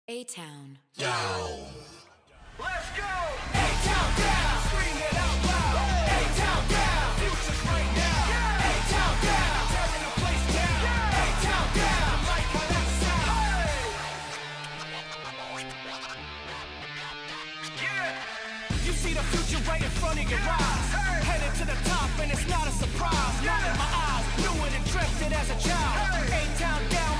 A-Town. Down. Let's go! A-Town down! Scream it out loud! A-Town down! Future's right now! A-Town down! Tearing the place down! A-Town down! Like how that sounds! Yeah! You see the future right in front of your eyes. Headed to the top and it's not a surprise. Not in my eyes, knew it and dreamt it as a child. A-Town down